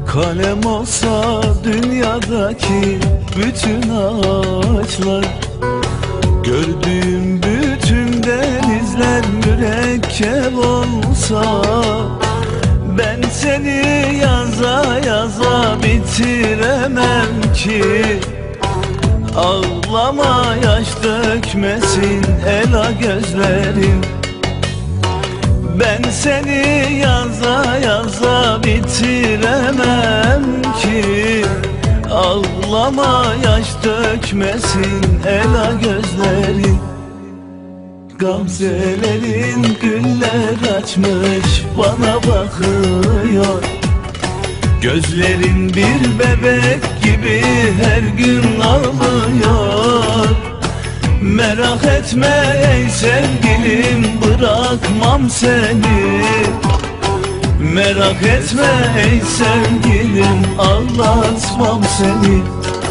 Kalem olsa dünyadaki bütün ağaçlar, gördüğüm bütün denizler mürekkep olsa, ben seni yaza yaza bitiremem ki. Ağlama, yaş dökmesin ela gözlerin. Ben seni yaza yaza bitiremem ki. Ağlama, yaş dökmesin ela gözlerin. Gamzelerin güller açmış bana bakıyor. Gözlerin bir bebek gibi her gün ağlıyor. Merak etme ey sevgilim, bırakmam seni. Merak etme ey sevgilim, ağlatmam seni.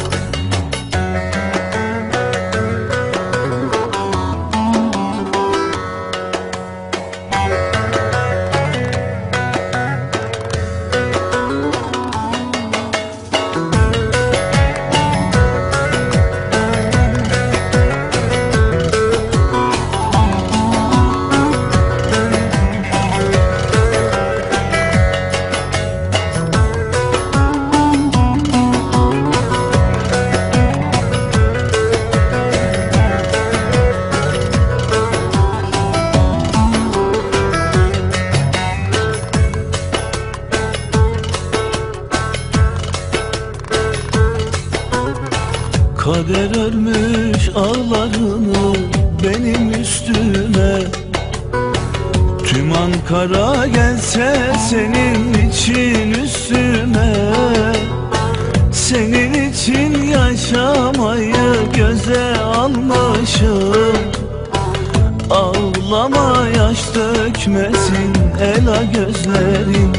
Kader örmüş ağlarını benim üstüme. Tüm Ankara gelse senin için üstüme. Senin için yaşamayı göze almışım. Ağlama, yaş dökmesin ela gözlerin.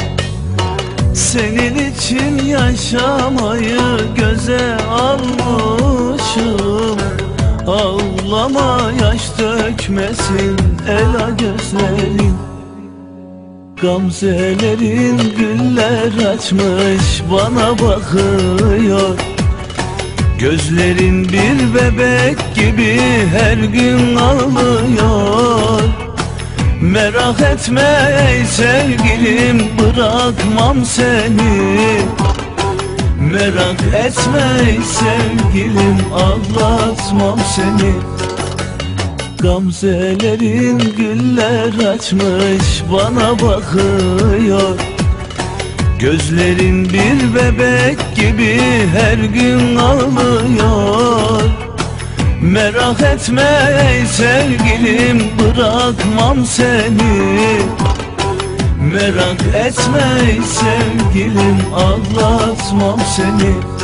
Senin için yaşamayı göze almışım. Ağlama, yaş dökmesin ela gözlerin. Gamzelerin güller açmış bana bakıyor. Gözlerin bir bebek gibi her gün ağlıyor. Merak etme ey sevgilim, bırakmam seni. Merak etme ey sevgilim, ağlatmam seni. Gamzelerin güller açmış bana bakıyor. Gözlerin bir bebek gibi her gün ağlıyor. Merak etme ey sevgilim, bırakmam seni. Merak etme ey sevgilim, ağlatmam seni.